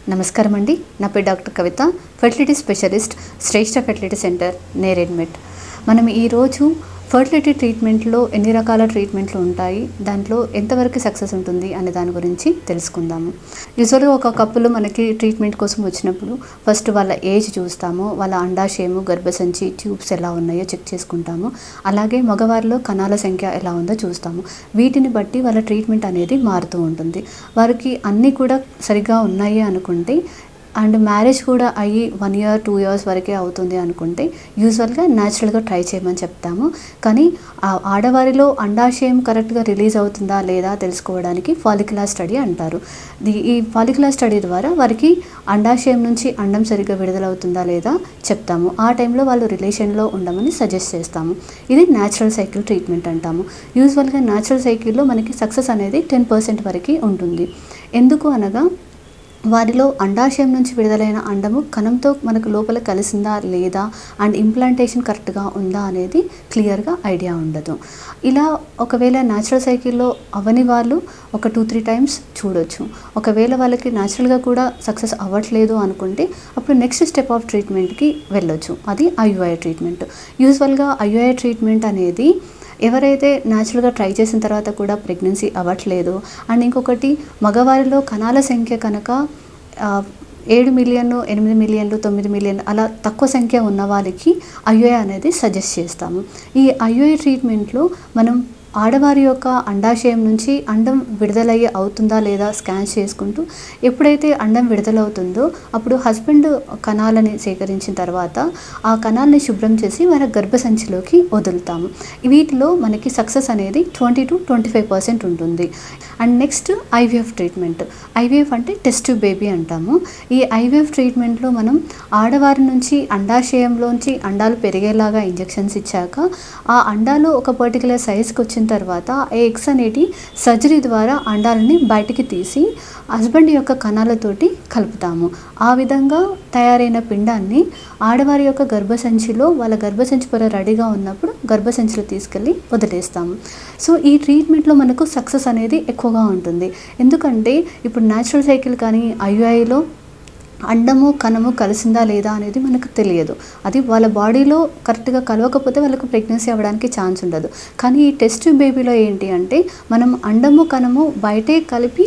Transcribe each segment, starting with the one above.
నమస్కారం అండి. నా పేరు doctor Kavitha, fertility specialist, Shreshta fertility centre, Neredmet. మనం ఈరోజు ఫర్టిలిటీ ట్రీట్మెంట్లో ఎన్ని రకాల ట్రీట్మెంట్లు ఉంటాయి, దాంట్లో ఎంతవరకు సక్సెస్ ఉంటుంది అనే దాని గురించి తెలుసుకుందాము. యూజువల్గా ఒక కప్పులు మనకి ట్రీట్మెంట్ కోసం వచ్చినప్పుడు ఫస్ట్ వాళ్ళ ఏజ్ చూస్తాము, వాళ్ళ అండాశయము, గర్భసంచి, ట్యూబ్స్ ఎలా ఉన్నాయో చెక్ చేసుకుంటాము. అలాగే మగవారిలో కణాల సంఖ్య ఎలా ఉందో చూస్తాము. వీటిని బట్టి వాళ్ళ ట్రీట్మెంట్ అనేది మారుతూ ఉంటుంది. వారికి అన్నీ కూడా సరిగ్గా ఉన్నాయి అనుకుంటే అండ్ మ్యారేజ్ కూడా అయ్యి 1 year 2 years వరకే అవుతుంది అనుకుంటే యూజువల్గా న్యాచురల్గా ట్రై చేయమని చెప్తాము. కానీ ఆడవారిలో అండాశయం కరెక్ట్గా రిలీజ్ అవుతుందా లేదా తెలుసుకోవడానికి ఫాలిక్యులర్ స్టడీ అంటారు. ఈ ఫాలిక్యులర్ స్టడీ ద్వారా వారికి అండాశయం నుంచి అండం సరిగ్గా విడుదలవుతుందా లేదా చెప్తాము. ఆ టైంలో వాళ్ళు రిలేషన్లో ఉండమని సజెస్ట్ చేస్తాము. ఇది న్యాచురల్ సైకిల్ ట్రీట్మెంట్ అంటాము. యూజువల్గా న్యాచురల్ సైకిల్లో మనకి సక్సెస్ అనేది 10% వరకు ఉంటుంది. ఎందుకు అనగా వారిలో అండాశయం నుంచి విడుదలైన అండము కణంతో మనకు లోపల కలిసిందా లేదా అండ్ ఇంప్లాంటేషన్ కరెక్ట్గా ఉందా అనేది క్లియర్గా ఐడియా ఉండదు. ఇలా ఒకవేళ న్యాచురల్ సైకిల్లో అవని వాళ్ళు ఒక 2-3 times చూడొచ్చు. ఒకవేళ వాళ్ళకి న్యాచురల్గా కూడా సక్సెస్ అవ్వట్లేదు అనుకుంటే అప్పుడు నెక్స్ట్ స్టెప్ ఆఫ్ ట్రీట్మెంట్కి వెళ్ళొచ్చు. అది IUI ట్రీట్మెంట్. యూజువల్గా IUI ట్రీట్మెంట్ అనేది ఎవరైతే న్యాచురల్గా ట్రై చేసిన తర్వాత కూడా ప్రెగ్నెన్సీ అవ్వట్లేదు అండ్ ఇంకొకటి మగవారిలో కణాల సంఖ్య కనుక 7 million, 8 million, 9 million అలా తక్కువ సంఖ్య ఉన్న వాళ్ళకి IUI అనేది సజెస్ట్ చేస్తాము. ఈ IUI ట్రీట్మెంట్లో మనం ఆడవారి యొక్క అండాశయం నుంచి అండం విడుదలయ్యే అవుతుందా లేదా స్కాన్ చేసుకుంటూ ఎప్పుడైతే అండం విడుదలవుతుందో అప్పుడు హస్బెండ్ కణాలని సేకరించిన తర్వాత ఆ కణాలని శుభ్రం చేసి మన గర్భసంచిలోకి వదులుతాము. వీటిలో మనకి సక్సెస్ అనేది 20 to 25% ఉంటుంది. And next IVF treatment. IVF అంటే టెస్ట్ ట్యూబ్ బేబీ అంటాము. ఈ IVF ట్రీట్మెంట్లో మనం ఆడవారి నుంచి అండాశయంలోంచి అండాలు పెరిగేలాగా ఇంజెక్షన్స్ ఇచ్చాక ఆ అండాలు ఒక పర్టికులర్ సైజ్కి వచ్చిన తర్వాత ఆ ఎగ్స్ అనేటి సర్జరీ ద్వారా అండాలని బయటికి తీసి హస్బెండ్ యొక్క కణాలతోటి కలుపుతాము. ఆ విధంగా తయారైన పిండాన్ని ఆడవారి యొక్క గర్భసంచిలో వాళ్ళ గర్భసంచి పొర రెడీగా ఉన్నప్పుడు గర్భసంచిలో తీసుకెళ్ళి వదిలేస్తాము. సో ఈ ట్రీట్మెంట్లో మనకు సక్సెస్ అనేది ఎక్కువగా ఉంటుంది. ఎందుకంటే ఇప్పుడు న్యాచురల్ సైకిల్ కానీ IUIలో అండము కణము కలిసిందా లేదా అనేది మనకు తెలియదు. అది వాళ్ళ బాడీలో కరెక్ట్గా కలవకపోతే వాళ్ళకు ప్రెగ్నెన్సీ అవ్వడానికి ఛాన్స్ ఉండదు. కానీ ఈ టెస్ట్ బేబీలో ఏంటి అంటే మనం అండము కణము బయటే కలిపి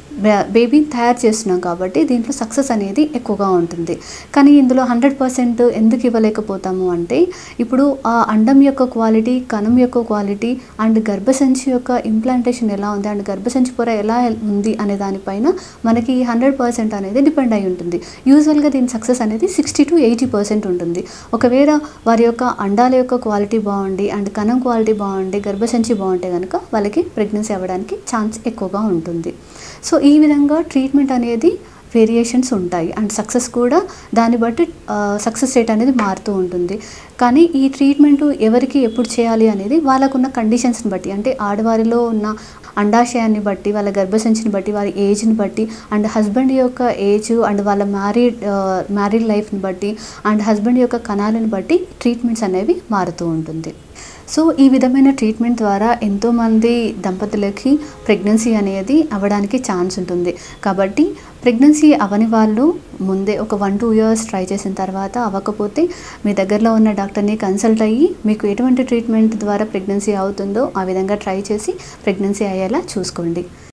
బేబీని తయారు చేస్తున్నాం కాబట్టి దీంట్లో సక్సెస్ అనేది ఎక్కువగా ఉంటుంది. కానీ ఇందులో 100% ఎందుకు ఇవ్వలేకపోతాము అంటే ఇప్పుడు ఆ అండం యొక్క క్వాలిటీ, కణం యొక్క క్వాలిటీ అండ్ గర్భసంచి యొక్క ఇంప్లాంటేషన్ ఎలా ఉంది అండ్ గర్భసంచి పొర ఎలా ఉంది అనే దానిపైన మనకి 100% అనేది డిపెండ్ అయి ఉంటుంది. యూజువల్గా దీని సక్సెస్ అనేది 60 to 80% ఉంటుంది. ఒకవేళ వారి యొక్క అండాల యొక్క క్వాలిటీ బాగుండి అండ్ కణం క్వాలిటీ బాగుండి గర్భసంచి బాగుంటే కనుక వాళ్ళకి ప్రెగ్నెన్సీ అవ్వడానికి ఛాన్స్ ఎక్కువగా ఉంటుంది. సో ఈ విధంగా ట్రీట్మెంట్ అనేది వేరియేషన్స్ ఉంటాయి అండ్ సక్సెస్ కూడా దాన్ని బట్టి సక్సెస్ రేట్ అనేది మారుతూ ఉంటుంది. కానీ ఈ ట్రీట్మెంట్ ఎవరికి ఎప్పుడు చేయాలి అనేది వాళ్ళకున్న కండిషన్స్ని బట్టి, అంటే ఆడవారిలో ఉన్న అండాశయాన్ని బట్టి, వాళ్ళ గర్భసంచిని బట్టి, వారి ఏజ్ని బట్టి అండ్ హస్బెండ్ యొక్క ఏజ్ అండ్ వాళ్ళ మ్యారీడ్ లైఫ్ని బట్టి అండ్ హస్బెండ్ యొక్క కణాలను బట్టి ట్రీట్మెంట్స్ అనేవి మారుతూ ఉంటుంది. సో ఈ విధమైన ట్రీట్మెంట్ ద్వారా ఎంతోమంది దంపతులకి ప్రెగ్నెన్సీ అనేది అవ్వడానికి ఛాన్స్ ఉంటుంది. కాబట్టి ప్రెగ్నెన్సీ అవని వాళ్ళు ముందే ఒక 1-2 years ట్రై చేసిన తర్వాత అవ్వకపోతే మీ దగ్గరలో ఉన్న డాక్టర్ని కన్సల్ట్ అయ్యి మీకు ఎటువంటి ట్రీట్మెంట్ ద్వారా ప్రెగ్నెన్సీ అవుతుందో ఆ విధంగా ట్రై చేసి ప్రెగ్నెన్సీ అయ్యేలా చూసుకోండి.